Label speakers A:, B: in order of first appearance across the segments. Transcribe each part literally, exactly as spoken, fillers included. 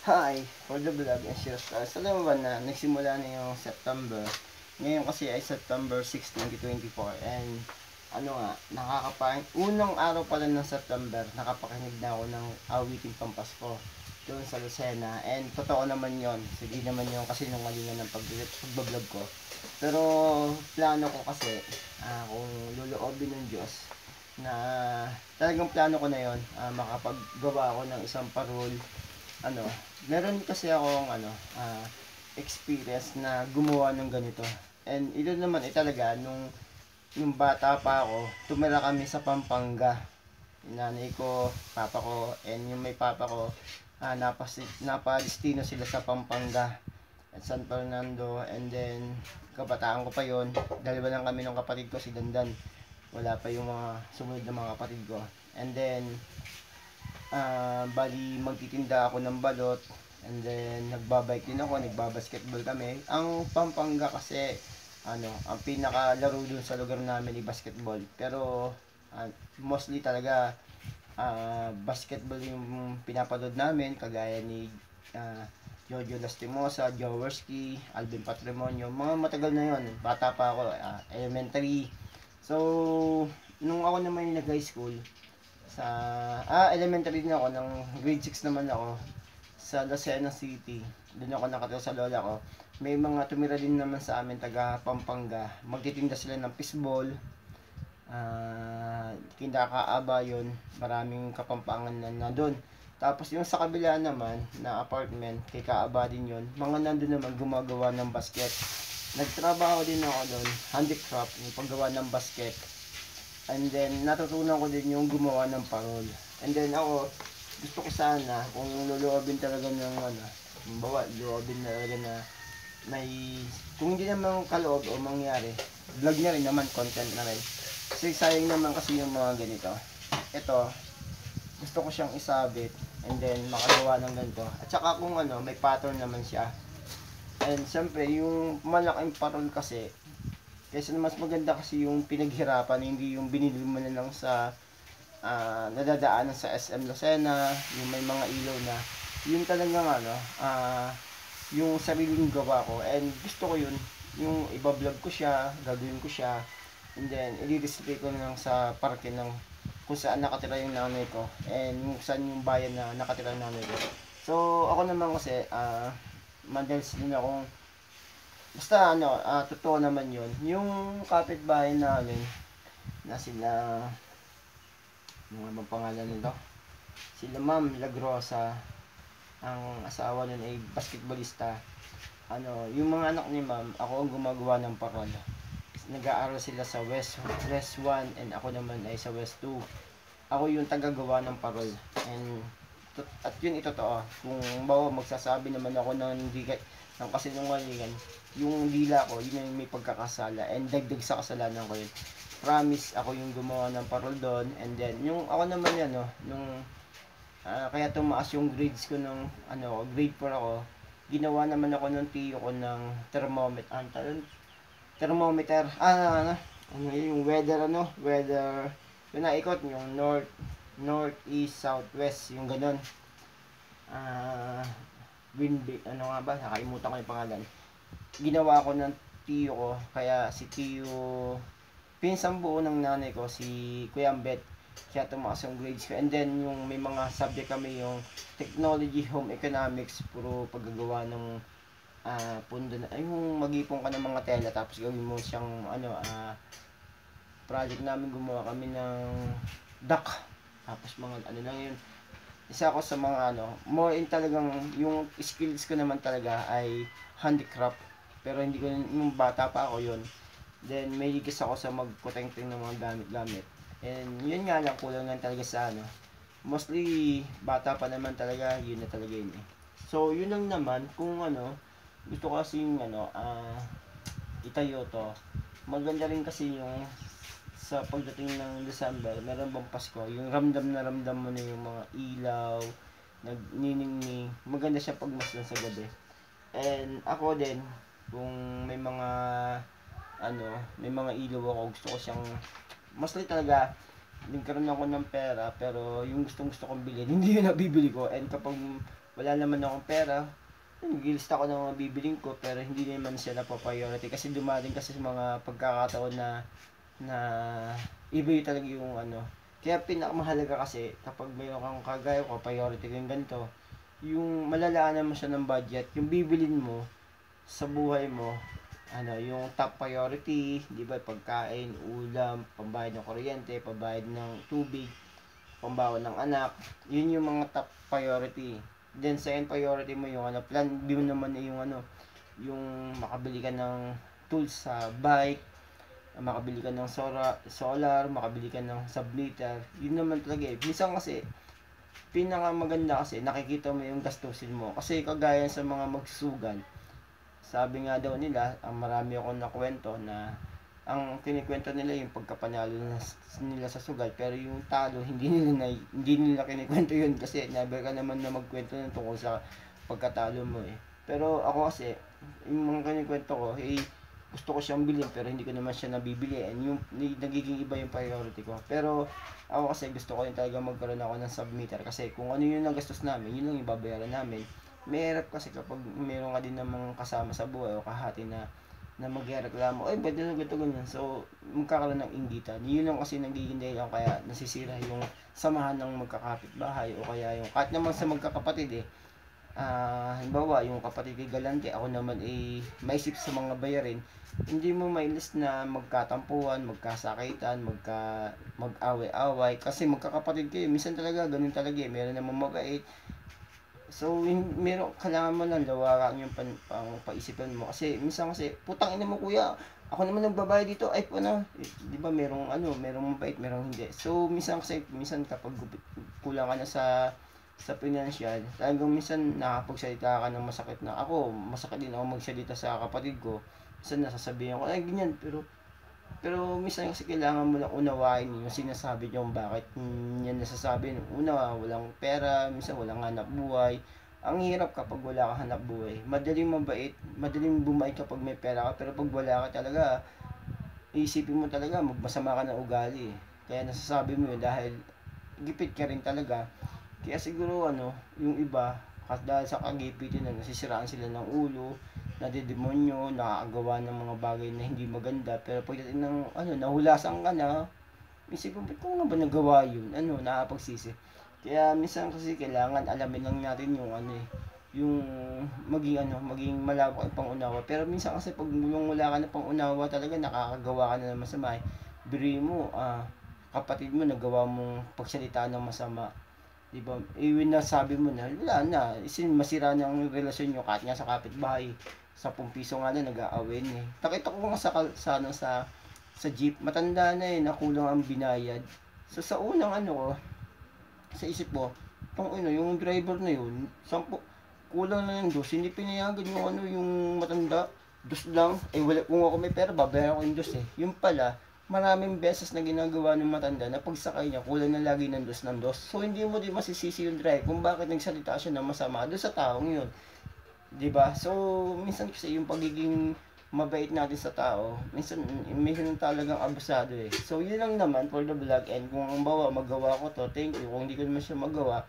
A: Hi, for the vlog and share stars. Alam mo ba na nagsimula na yung September? Ngayon kasi ay September sixth, twenty twenty-four, and ano nga, nakakapain. Unang araw pa lang ng September, nakapakinig na ako ng awiting Pampasko doon sa Lucena. And totoo naman yon, sige naman yung kasi nung ngalingan ng pag-vlog ko. Pero plano ko kasi, uh, kung luluobin ng Diyos, na talagang plano ko na yon, uh, makapaggawa ako ng isang parol. Ano, meron kasi akong ano, uh, experience na gumawa ng ganito. And ito naman ay eh, talaga nung yung bata pa ako, tumira kami sa Pampanga. Yung nanay ko, papa ko, and yung may papa ko, uh, napas, napadestino sila sa Pampanga at San Fernando. And then kabataan ko pa yon, dalawa lang kami ng kapatid ko, si Dandan, wala pa yung mga sumunod na mga kapatid ko. And then uh, bali magtitinda ako ng balot, and then nagbabike din ako, nagbabasketball kami. Ang Pampanga kasi ano, ang pinakalaro dun sa lugar namin ay basketball, pero uh, mostly talaga uh, basketball yung pinapanood namin, kagaya ni uh, Jojo Lastimosa, Jaworski, Alvin Patrimonio, mga matagal na yon, bata pa ako, uh, elementary. So nung ako naman yung nag-high school, sa ah elementary din ako, ng grade six naman ako sa Lucena City. Doon ako nakatira sa lola ko. May mga tumira din naman sa amin taga Pampanga. Magtitinda sila ng fishball. Ah, uh, tinda Kaaba yun. Maraming Kapampangan na nandun. Tapos yung sa kabila naman na apartment, kay Kaaba din yun. Mga nandun naman gumagawa ng basket. Nagtrabaho din ako doon, handicraft, yung paggawa ng basket. And then natutunan ko din yung gumawa ng parol. And then ako, gusto ko sana kung luluobin talaga ng ano, bawa, luobin talaga na may, kung hindi naman kaloob o mangyari, vlog niya rin naman, content na rin. Kasi sayang naman kasi yung mga ganito. Ito, gusto ko siyang isabit and then makagawa ng ganito. At saka kung ano, may pattern naman siya. And syempre, yung malaking parol kasi, kasi mas maganda kasi yung pinaghirapan, hindi yung binili mo na lang sa uh, nadadaanan sa S M Lucena, yung may mga ilaw na. Yun talagang ano, uh, yung sariling gawa ko. And gusto ko yun, yung ibablog ko siya, gagawin ko siya, and then i-display ko na lang sa parke ng kung saan nakatira yung nanay ko, and yung saan yung bayan na nakatira yung nanay ko. So ako naman kasi, uh, madalas din akong basta ano, uh, totoo naman yun. Yung kapitbahay namin na sila, ano nga bang pangalan nito? Sila Ma'am Lagrosa, ang asawa nun ay basketballista. Ano, yung mga anak ni Ma'am, ako ang gumagawa ng parol. Nag-aaral sila sa West West one, and ako naman ay sa West two. Ako yung tagagawa ng parol. And at yun ito totoo. Kung bawa magsasabi naman ako ng hindi ng kasinungalingan, yung dila ko, yun yung may pagkakasala, and dagdag sa kasalanan ko yun. Promise, ako yung gumawa ng parol doon. And then, yung ako naman yan, no, nung, uh, kaya tumaas yung grades ko nung, ano, grade four ako, ginawa naman ako ng tiyo ko ng thermometer, ah, thermometer, ah, ano, ano, yung weather, ano, weather, yung naikot, yung north, north, east, south, west, yung ganun. Ah, uh, wind, ano nga ba, nakaimutan ko yung pangalan. Ginawa ko ng tiyo ko, kaya si tiyo, pinsang buo ng nanay ko, si Kuya Ambet, kaya tumakas yung grades ko. And then yung may mga subject kami, yung technology, home economics, puro paggagawa ng uh, pundo na, ay yung mag-ipon ka ng mga tela, tapos gawin mo siyang ano, uh, project namin, gumawa kami ng duck, tapos mga ano lang yun. Isa ako sa mga ano, more in talagang, yung skills ko naman talaga ay handicraft. Pero hindi ko, yung bata pa ako yun. Then, may higis ako sa magkuteng-teng ng mga gamit-gamit. And yun nga lang, kulang lang talaga sa ano. Mostly, bata pa naman talaga, yun na talaga yun eh. So, yun lang naman, kung ano, gusto ko kasi yung ano, uh, itayo to. Maganda rin kasi yung sa pagdating ng December, meron bang Pasko, yung ramdam na ramdam mo na yung mga ilaw, nagniningning, maganda siya pag masdan sa gabi. And ako din, kung may mga, ano, may mga ilaw ako, gusto ko siyang, mostly talaga, nagkaroon ako ng pera, pero yung gustong gusto kong bilhin, hindi yun nabibili ko. And kapag wala naman akong pera, nagilista ko ng mga bibiling ko, pero hindi naman siya na priority kasi dumating kasi sa mga pagkakataon na na iba yung talaga yung ano. Kaya pinakamahalaga kasi kapag mayroon kang kagaya ko, priority ko yung ganito, yung malalaan mo siya ng budget, yung bibilin mo sa buhay mo, ano, yung top priority, di ba, pagkain, ulam, pambayad ng kuryente, pambayad ng tubig, pambaon ng anak, yun yung mga top priority. Then second priority mo yung ano, plan B mo naman yung ano, yung makabili ka ng tools sa bike, makabili ka ng solar, solar, makabili ka ng submeter. Yun naman talaga eh. Minsan kasi pinaka maganda kasi nakikita mo yung gastusin mo. Kasi kagaya sa mga magsusugal, sabi nga daw nila, ang marami akong nakwento na ang kinikwento nila yung pagkapanalo nila sa sugal, pero yung talo hindi nila na, hindi nila kinikwento yun kasi never ka naman na magkwento ng tungkol sa pagkatalo mo eh. Pero ako kasi yung mga kinikwento ko, eh gusto ko siyang bilhin pero hindi ko naman siya nabibili and yung nagiging iba yung priority ko. Pero ako kasi gusto ko rin talaga magkaroon ako ng submeter kasi kung ano yung nagastos namin, yun lang yung babayaran namin. Mahirap kasi kapag meron ka din namang kasama sa buhay o kahati na na magreklamo, ay ba't na ganito ganyan, so magkakaroon ng inggitan. Yun lang kasi nagiging dahilan kaya nasisira yung samahan ng magkakapitbahay o kaya yung kahit naman sa magkakapatid eh. Ah, halimbawa yung kapatid kay galante, ako naman eh maisip sa mga bayarin, hindi mo mailis na magkatampuhan, magkasakitan, magka mag-away-away kasi magkakapatid kayo, minsan talaga ganun talaga eh, meron namang mabait. So, in, meron, kailangan mo lang lawakan yung pan, pang paisipan mo. Kasi, minsan kasi, putang ina mo kuya, ako naman nagbabayad dito, ay ano, eh, di ba merong ano, merong mabait, merong hindi. So, minsan kasi, minsan kapag kulang ka na sa, sa financial, talagang minsan nakapagsalita ka ng masakit na ako, masakit din ako magsalita sa kapatid ko. Minsan nasasabihin ko, ay ganyan, pero, pero minsan kasi kailangan mo lang unawain yung sinasabi niyo bakit yan nasasabi. Una, walang pera, minsan walang hanap buhay. Ang hirap kapag wala kang hanap buhay. Madaling mabait, madaling bumait kapag may pera ka, pero pag wala ka talaga, iisipin mo talaga, magmasama ka ng ugali. Kaya nasasabi mo yun dahil gipit ka rin talaga. Kaya siguro ano, yung iba, kasi dahil sa kagipitin na nasisiraan sila ng ulo, nadidemonyo, nakakagawa ng mga bagay na hindi maganda, pero pagdating ng ano, nahulasan ka na, isipin mo, kung nga ba nagawa yun, ano, nakakapagsisi. Kaya minsan kasi kailangan alamin lang natin yung ano eh, yung maging ano, maging malawak ang pangunawa. Pero minsan kasi pag yung wala ka na pangunawa talaga, nakakagawa ka na ng masama eh. Biri mo, ah, kapatid mo nagawa mong pagsalita ng masama. Di ba? Eh, nasabi mo na, wala na, isin masira na ang relasyon nyo kahit nga sa kapitbahay. Sa piso nga na nag-aaway eh. Nakita ko nga sa, sa, ano, sa, sa jeep, matanda na eh, nakulang ang binayad. So sa unang ano ko, sa isip ko, tong ano, yung driver na yun, sampo, kulang na yung dos, hindi pinayagan yung ano, yung matanda, dos lang, eh wala, kung ako may pera, babayaran ko yung dos eh. Yung pala, maraming beses na ginagawa ng matanda na pagsakay niya, kulang na lagi ng dos ng dos. So hindi mo din masisisi yung driver kung bakit nagsalita siya ng masama doon sa taong yun. 'Di ba? So minsan kasi yung pagiging mabait natin sa tao, minsan minsan talagang abusado eh. So yun lang naman for the vlog, and kung ang bawa magawa ko to, thank you. Kung hindi ko naman siya magawa,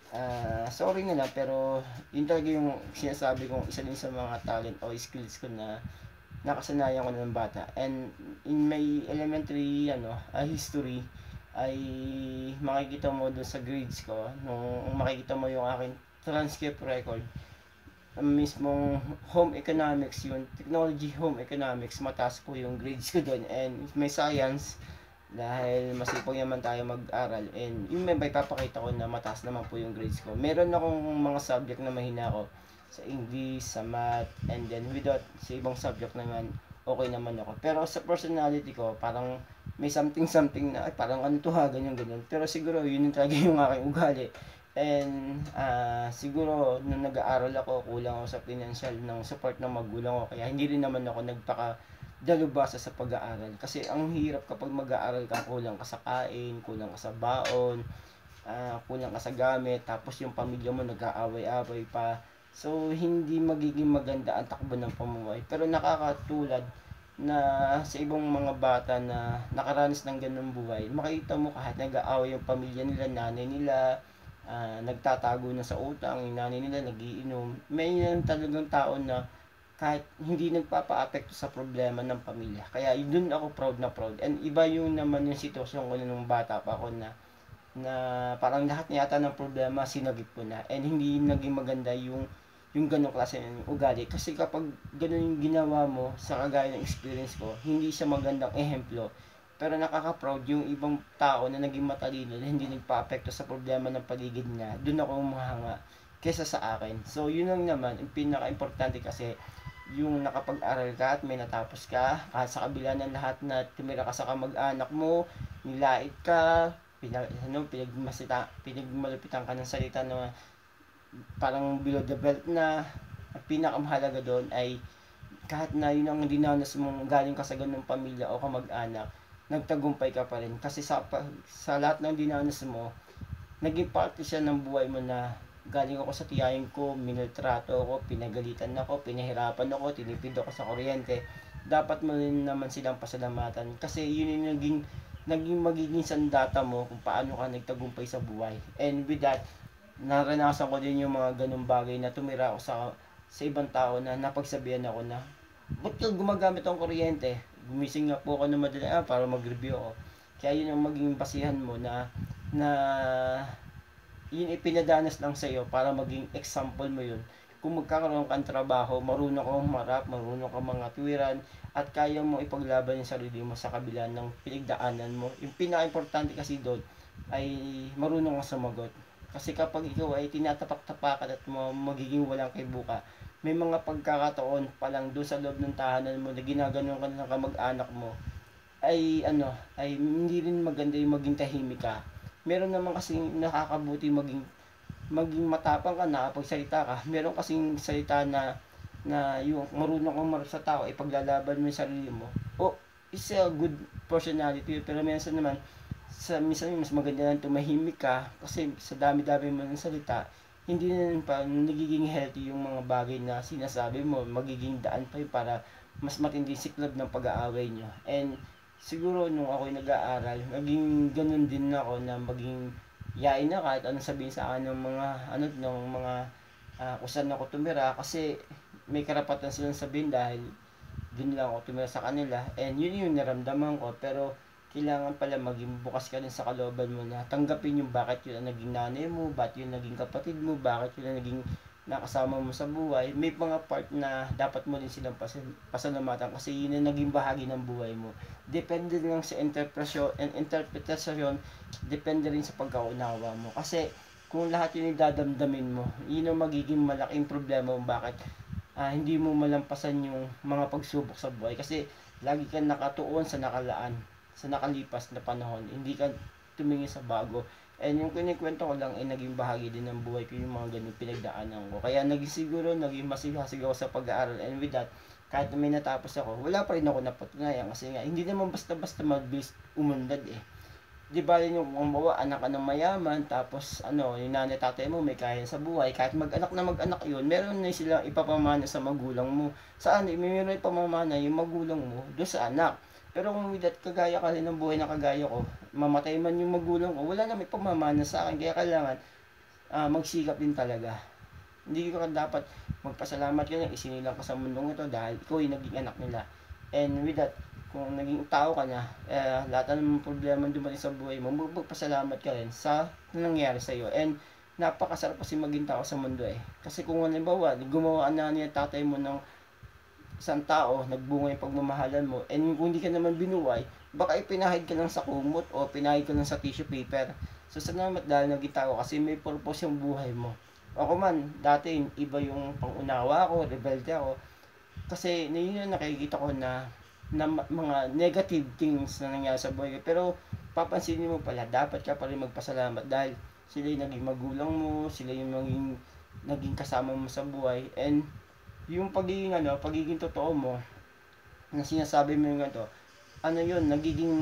A: uh, sorry na lang, pero yun talaga yung sinasabi kong isa din sa mga talent o skills ko na nakasanayan ko ng bata. And in my elementary ano, uh, history ay makikita mo doon sa grades ko, nung makikita mo yung aking transcript record, mismong home economics yun, technology home economics, mataas po yung grades ko doon. And may science, dahil masipag naman tayo mag-aral, and yung may papakita ko na mataas naman po yung grades ko. Meron akong mga subject na mahina ko sa English, sa math, and then without sa ibang subject naman, okay naman ako. Pero sa personality ko, parang may something something na, ay parang ano to ha, ganyan ganyan. Pero siguro yun yung talaga yung aking ugali. And uh, siguro nung nag-aaral ako, kulang ako sa financial ng support ng magulang ko. Kaya hindi rin naman ako nagpaka dalubhasa sa pag-aaral. Kasi ang hirap kapag mag-aaral ka, kulang ka sa kain, kulang ka sa baon, uh, kulang ka sa gamit, tapos yung pamilya mo nag-aaway-away pa. So, hindi magiging maganda ang takbo ng pamumuhay. Pero nakakatulad na sa ibang mga bata na nakaranas ng ganung buhay, makita mo kahit nag-aaway yung pamilya nila, nanay nila, ah, nagtatago na sa utang, yung nanay nila nagiinom. May yan talagang tao na kahit hindi nagpapa-apekto sa problema ng pamilya. Kaya yun ako proud na proud. And iba yung naman yung sitwasyon ko nung bata pa ako na na parang lahat yata ng problema sinagip ko na, and hindi naging maganda yung yung ganong klase ng ugali. Kasi kapag ganun yung ginawa mo, sa kagaya ng experience ko, hindi siya magandang ehemplo. Pero nakaka-proud yung ibang tao na naging matalino na hindi nagpa-apekto sa problema ng paligid niya. Doon ako umahanga kesa sa akin. So, yun lang naman, yung pinaka-importante kasi yung nakapag-aral ka at may natapos ka, kahit sa kabila ng lahat na tumira ka sa kamag-anak mo, nilait ka, pinag, ano, pinagmasita, pinagmalupitan ka ng salita na parang below the belt na. Ang pinakamahalaga doon ay kahit na yun ang dinanas mong galing ka sa ganung pamilya o kamag-anak, nagtagumpay ka pa rin. Kasi sa, sa lahat ng dinanas mo, naging parte siya ng buhay mo na galing ako sa tiyahin ko, minaltrato ako, pinagalitan ako, pinahirapan ako, tinipid ako sa kuryente. Dapat mo rin naman silang pasalamatan. Kasi yun yung naging, naging magiging sandata mo kung paano ka nagtagumpay sa buhay. And with that, naranasan ko din yung mga ganung bagay na tumira ako sa sa ibang tao na napagsabihan ako na, ba't ka gumagamit ang kuryente? Gumising nga po ako ng madali ah, para mag-review ako. Kaya yun ang maging basihan mo na na yun ipinadanas lang sa iyo para maging example mo yun. Kung magkakaroon kang trabaho, marunong kang humarap, marunong kang mga tuwiran, at kaya mo ipaglaban yung sarili mo sa kabila ng pinagdaanan mo. Yung pinaka-importante kasi doon ay marunong kang sumagot. Kasi kapag ikaw ay tinatapak-tapakan at mo magiging walang kaybuka, may mga pagkakataon pa lang doon sa loob ng tahanan mo na ginaganon ka ng kamag-anak mo, ay ano, ay hindi rin maganda yung maging tahimik ka. Meron naman kasing nakakabuti maging maging matapang ka, nakapagsalita ka. Meron kasing salita na na yung marunong kang marap sa tao, ipaglalaban mo yung sarili mo. O, is a good personality, pero minsan naman sa minsan mas maganda lang tumahimik ka kasi sa dami-dami mo ng salita, hindi na pa nagiging healthy yung mga bagay na sinasabi mo, magiging daan pa yun para mas matindi siklab ng pag-aaway nyo. And siguro nung ako'y nag-aaral, naging ganun din ako na maging yain na kahit anong sabihin sa akin ng mga ano ng mga uh, kung saan ako tumira, kasi may karapatan silang sabihin dahil dun lang ako tumira sa kanila, and yun yung naramdaman ko. Pero kailangan pala maging bukas ka rin sa kalooban mo na tanggapin yung bakit yun ang naging nanay mo, bakit yun naging kapatid mo, bakit yun ang naging nakasama mo sa buhay. May mga part na dapat mo din silang pasalamatan kasi yun ang naging bahagi ng buhay mo. Depende lang sa interpretasyon, and interpretasyon, depende rin sa pagkaunawa mo. Kasi kung lahat yun idadamdamin mo, yun ang magiging malaking problema mo bakit uh, hindi mo malampasan yung mga pagsubok sa buhay. Kasi lagi kang nakatuon sa nakalaan, sa nakalipas na panahon, hindi ka tumingin sa bago. And yung kinikwento ko lang ay naging bahagi din ng buhay ko, yung mga ganun pinagdaanan ko. Kaya naging siguro, naging masigasig ako sa pag-aaral. And with that, kahit na may natapos ako, wala pa rin ako napatunayan. Kasi nga, hindi naman basta-basta mabilis umunlad eh. Di ba yun yung kung bawa, anak ka ng mayaman, tapos ano, yung nanay tatay mo may kaya sa buhay, kahit mag-anak na mag-anak yun, meron na silang ipapamana sa magulang mo. Saan? May meron ipamamana yung magulang mo doon sa anak. Pero kung with that, kagaya ka rin ng buhay na kagaya ko, mamatay man yung magulang ko, wala na may pamamana sa akin. Kaya kailangan uh, magsikap din talaga. Hindi ka dapat magpasalamat ka na, isinilang ka sa mundong ito dahil ikaw yung naging anak nila. And with that, kung naging tao ka na, eh, lahat ng problema dumating sa buhay mo, magpasalamat ka rin sa nangyari sa iyo. And napakasarap kasi maging tao sa mundo eh. Kasi kung halimbawa, gumawa na niya tatay mo ng isang tao, nagbunga yung pagmamahalan mo, and kung hindi ka naman binuhay, baka ipinahid ka lang sa kumot o pinahid ka lang sa tissue paper. So salamat dahil naging tao kasi may purpose yung buhay mo. Ako man, dati iba yung pangunawa ko, rebelde ako. Kasi yun yung nakikita ko na, na mga negative things na nangyari sa buhay. Pero papansinin mo pala, dapat ka pa rin magpasalamat dahil sila yung naging magulang mo, sila yung naging, naging kasama mo sa buhay. And yung pagiging ano, pagiging totoo mo na sinasabi mo yung ganito, ano yun, nagiging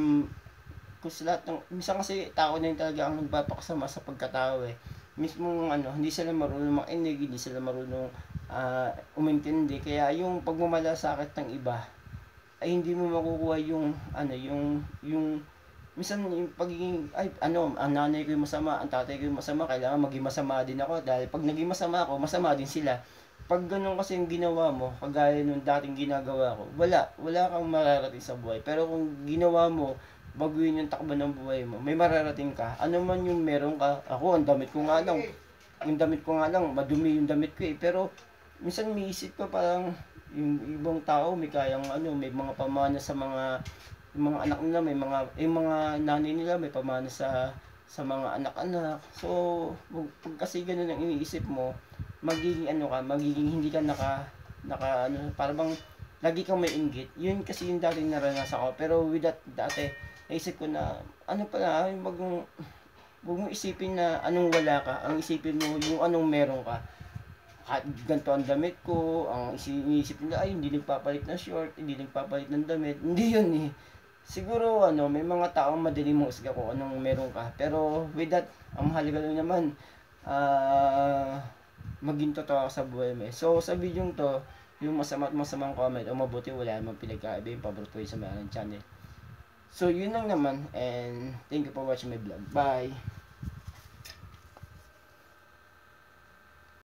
A: kung sa lahat ng, minsan kasi tao na yun talaga ang nagpapakasama sa pagkatao eh. Mismo ano, hindi sila marunong makinig, hindi sila marunong uh, umintindi, kaya yung pagmamalasakit ng iba ay hindi mo makukuha yung ano, yung yung minsan yung pagiging, ay, ano, ang nanay ko yung masama, ang tatay ko yung masama, kailangan maging masama din ako. Dahil pag naging masama ako, masama din sila. Pag ganun kasi yung ginawa mo, kagaya nung dating ginagawa ko, wala, wala kang mararating sa buhay. Pero kung ginawa mo, baguhin yung takbo ng buhay mo, may mararating ka. Ano man yung meron ka, ako, ang damit ko nga lang, yung damit ko nga lang, madumi yung damit ko eh. Pero, minsan may isip ko parang, yung ibang tao may kayang ano, may mga pamana sa mga yung mga anak nila, may mga yung mga nanay nila may pamana sa sa mga anak-anak. So, wag, pag kasi ganun ang iniisip mo, magiging ano ka, magiging hindi ka naka naka ano, para bang lagi kang may inggit. Yun kasi yung dating naranasan ko. Pero with that, dati, naisip ko na, ano pala, yung wag mong, wag mong isipin na anong wala ka. Ang isipin mo, yung anong meron ka. Kahit ganito ang damit ko, ang iniisip nila, ay, hindi nagpapalit ng short, hindi nagpapalit ng damit. Hindi yun eh. Siguro, ano, may mga taong madali mong usga kung anong meron ka. Pero, with that, ang mahalaga lang naman, ah, maging totoo ka sa buhay mo eh. So, sa video to, yung masama at masamang comment, o mabuti wala namang pinagkaiba yung paborito ko sa mga channel. So, yun lang naman, and thank you for watching my vlog. Bye!